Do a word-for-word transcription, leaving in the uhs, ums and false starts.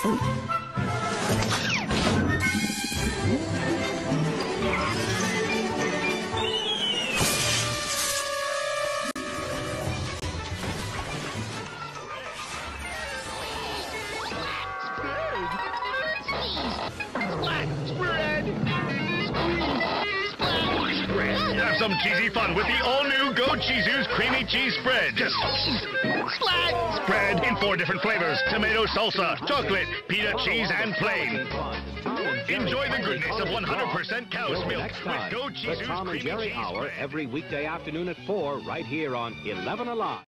Have some cheesy fun with the all-new Go Cheezoo's Creamy Cheese Spread. Just Splat! Spread in four different flavors: tomato salsa, chocolate, peanut cheese, and plain. Enjoy the goodness of one hundred percent cow's milk with Go Cheezoo's the Tom and Creamy Jerry Cheese Hour Spread. every weekday afternoon at four, right here on eleven Alive.